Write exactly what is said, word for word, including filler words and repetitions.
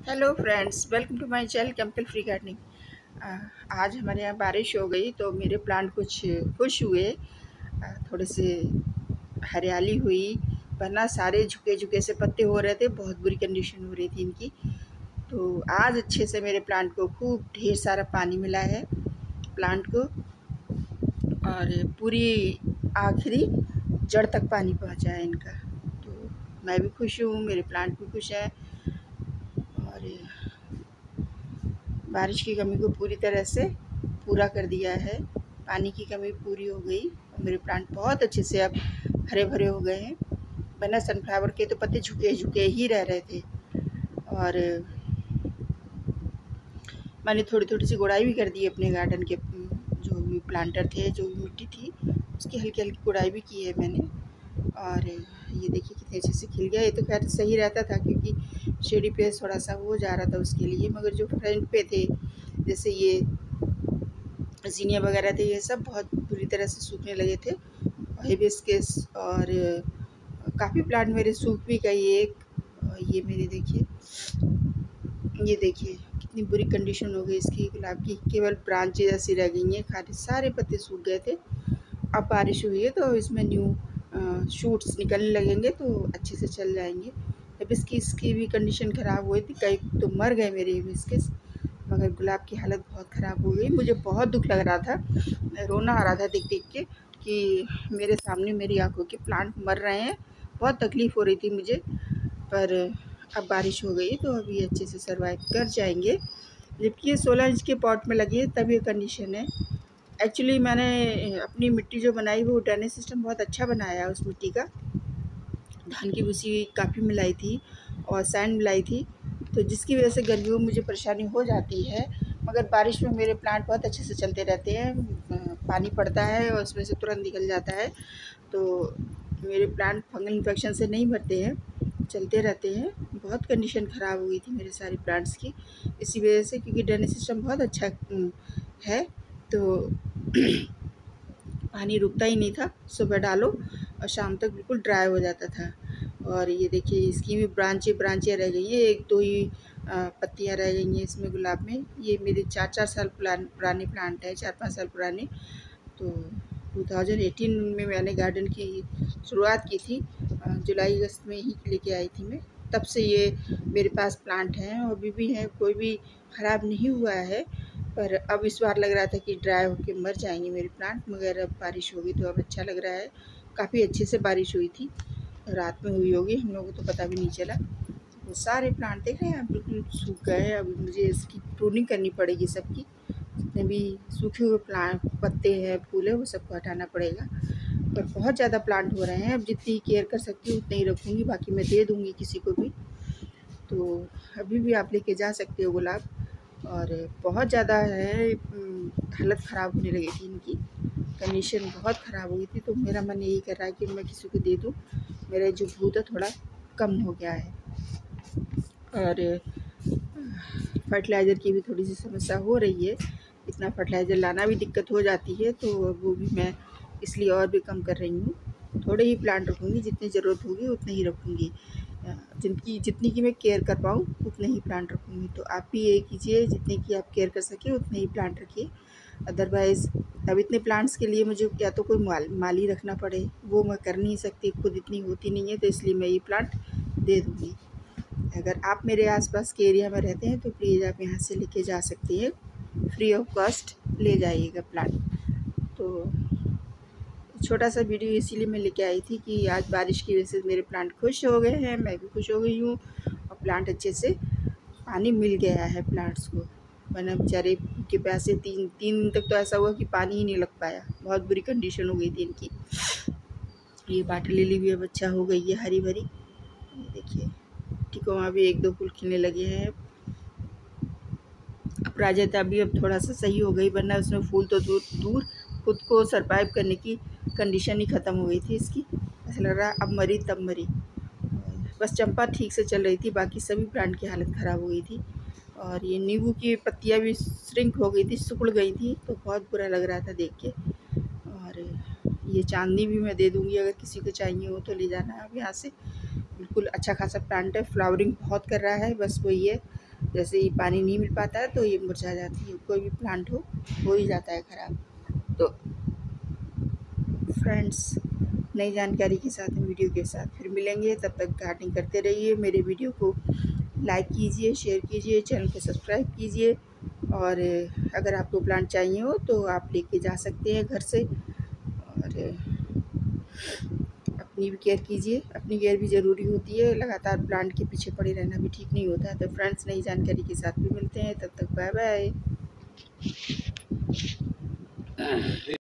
Hello friends, welcome to my channel chemical free gardening. आज हमारे यहाँ बारिश हो गई तो मेरे प्लांट कुछ खुश हुए। आ, थोड़े से हरियाली हुई, वरना सारे झुके झुके से पत्ते हो रहे थे। बहुत बुरी कंडीशन हो रही थी इनकी। तो आज अच्छे से मेरे प्लांट को खूब ढेर सारा पानी मिला है प्लांट को, और पूरी आखिरी जड़ तक पानी पहुँचा है इनका। तो मैं भी खुश हूँ, मेरे प्लांट भी खुश है, और बारिश की कमी को पूरी तरह से पूरा कर दिया है। पानी की कमी पूरी हो गई और मेरे प्लांट बहुत अच्छे से अब हरे भरे हो गए हैं। वरना सनफ्लावर के तो पत्ते झुके झुके ही रह रहे थे। और मैंने थोड़ी थोड़ी सी गुड़ाई भी कर दी अपने गार्डन के, जो भी प्लांटर थे, जो भी मिट्टी थी उसकी हल्की हल्की गुड़ाई भी की है मैंने। और ये देखिए कितने अच्छे से खिल गया। ये तो खैर सही रहता था क्योंकि शेडी पे थोड़ा सा हो जा रहा था उसके लिए, मगर जो फ्रंट पे थे जैसे ये ज़ीनिया वगैरह थे, ये सब बहुत बुरी तरह से सूखने लगे थे। हिबिस्कस और काफ़ी प्लांट मेरे सूख भी गए। एक ये मेरे देखिए, ये देखिए कितनी बुरी कंडीशन हो गई इसकी गुलाब की। केवल ब्रांचेज ऐसी रह गई हैं, खाली सारे पत्ते सूख गए थे। अब बारिश हुई है तो इसमें न्यू शूट्स निकलने लगेंगे तो अच्छे से चल जाएंगे। हिबिस्कस की भी कंडीशन ख़राब हुई थी, कई तो मर गए मेरे हिबिस्कस, मगर गुलाब की हालत बहुत ख़राब हो गई। मुझे बहुत दुख लग रहा था, रोना आ रहा था देख देख के कि मेरे सामने मेरी आंखों के प्लांट मर रहे हैं। बहुत तकलीफ़ हो रही थी मुझे, पर अब बारिश हो गई तो अभी अच्छे से सर्वाइव कर जाएंगे। जबकि ये सोलह इंच के पॉट में लगी है तब ये कंडीशन है। एक्चुअली मैंने अपनी मिट्टी जो बनाई वो ड्रेनेज सिस्टम बहुत अच्छा बनाया उस मिट्टी का। धान की भूसी काफ़ी मिलाई थी और सैंड मिलाई थी, तो जिसकी वजह से गर्मियों में मुझे परेशानी हो जाती है। मगर बारिश में मेरे प्लांट बहुत अच्छे से चलते रहते हैं। पानी पड़ता है और उसमें से तुरंत निकल जाता है, तो मेरे प्लांट फंगल इन्फेक्शन से नहीं मरते हैं, चलते रहते हैं। बहुत कंडीशन ख़राब हो गई थी मेरे सारे प्लांट्स की इसी वजह से, क्योंकि ड्रेनेज सिस्टम बहुत अच्छा है। तो पानी रुकता ही नहीं था, सुबह डालो और शाम तक बिल्कुल ड्राई हो जाता था। और ये देखिए इसकी भी ब्रांचें ब्रांचें रह गई हैं, एक दो ही पत्तियां रह गई हैं इसमें गुलाब में। ये मेरे चार चार साल पुराने प्लांट है, चार पाँच साल पुराने। तो टू थाउजेंड एटीन में मैंने गार्डन की शुरुआत की थी, जुलाई अगस्त में ही लेके आई थी मैं। तब से ये मेरे पास प्लांट हैं और अभी भी हैं, कोई भी ख़राब नहीं हुआ है। पर अब इस बार लग रहा था कि ड्राई होके मर जाएंगे मेरे प्लांट, मगर अब बारिश होगी तो अब अच्छा लग रहा है। काफ़ी अच्छे से बारिश हुई थी, रात में हुई होगी, हम लोगों को तो पता भी नहीं चला। वो सारे प्लांट देख रहे हैं बिल्कुल सूख गए हैं। अब मुझे इसकी प्रूनिंग करनी पड़ेगी सबकी, जितने भी सूखे हुए प्लांट पत्ते हैं फूल है वो सबको हटाना पड़ेगा। पर बहुत ज़्यादा प्लांट हो रहे हैं, अब जितनी केयर कर सकती हूँ उतनी ही रखूँगी, बाकी मैं दे दूँगी किसी को भी। तो अभी भी आप लेके जा सकते हो गुलाब। और बहुत ज़्यादा है, हालत ख़राब होने लगी थी इनकी, कंडीशन बहुत ख़राब हो गई थी। तो मेरा मन यही कर रहा है कि मैं किसी को दे दूँ, मेरा जो भूत है थोड़ा कम हो गया है। और फर्टिलाइज़र की भी थोड़ी सी समस्या हो रही है, इतना फर्टिलाइज़र लाना भी दिक्कत हो जाती है, तो वो भी मैं इसलिए और भी कम कर रही हूँ। थोड़े ही प्लांट रखूँगी, जितनी ज़रूरत होगी उतने ही रखूँगी, जिनकी जितनी की मैं केयर कर पाऊँ उतने ही प्लांट रखूँगी। तो आप भी ये कीजिए, जितने की आप केयर कर सकें उतने ही प्लांट रखिए। अदरवाइज़ अब इतने प्लांट्स के लिए मुझे या तो कोई माल माली रखना पड़े, वो मैं कर नहीं सकती, खुद इतनी होती नहीं है, तो इसलिए मैं ये प्लांट दे दूँगी। अगर आप मेरे आसपास के एरिया में रहते हैं तो प्लीज़ आप यहाँ से लेके जा सकती हैं, फ्री ऑफ कॉस्ट ले जाइएगा प्लांट। तो छोटा सा वीडियो इसीलिए मैं लेके आई थी कि आज बारिश की वजह से मेरे प्लांट खुश हो गए हैं, मैं भी खुश हो गई हूँ, और प्लांट अच्छे से पानी मिल गया है प्लांट्स को। वरना बेचारे के प्यासे तीन तीन दिन तक तो ऐसा हुआ कि पानी ही नहीं लग पाया, बहुत बुरी कंडीशन हो गई थी इनकी। ये वाटर लिली भी अब अच्छा हो गई है, हरी भरी। देखिए टिकोमा भी एक दो फूल खिलने लगे हैं। अपराजिता भी अब थोड़ा सा सही हो गई, वरना उसमें फूल तो दूर दूर खुद को सरवाइव करने की कंडीशन ही ख़त्म हो गई थी इसकी। ऐसा लग रहा अब मरी तब मरी। बस चंपा ठीक से चल रही थी, बाकी सभी प्लांट की हालत ख़राब हो गई थी। और ये नींबू की पत्तियां भी श्रिंक हो गई थी, सिकुड़ गई थी, तो बहुत बुरा लग रहा था देख के। और ये चांदनी भी मैं दे दूँगी, अगर किसी को चाहिए हो तो ले जाना आप यहाँ से। बिल्कुल अच्छा खासा प्लांट है, फ्लावरिंग बहुत कर रहा है, बस वही है जैसे ही पानी नहीं मिल पाता है तो ये मुरझा जाती है। कोई भी प्लांट हो हो ही जाता है ख़राब। तो फ्रेंड्स, नई जानकारी के साथ वीडियो के साथ फिर मिलेंगे। तब तक गार्डनिंग करते रहिए। मेरे वीडियो को लाइक कीजिए, शेयर कीजिए, चैनल को सब्सक्राइब कीजिए। और अगर आपको प्लांट चाहिए हो तो आप लेके जा सकते हैं घर से। और अपनी भी केयर कीजिए, अपनी केयर भी ज़रूरी होती है। लगातार प्लांट के पीछे पड़े रहना भी ठीक नहीं होता है। तो फ्रेंड्स, नई जानकारी के साथ भी मिलते हैं। तब तक बाय बाय।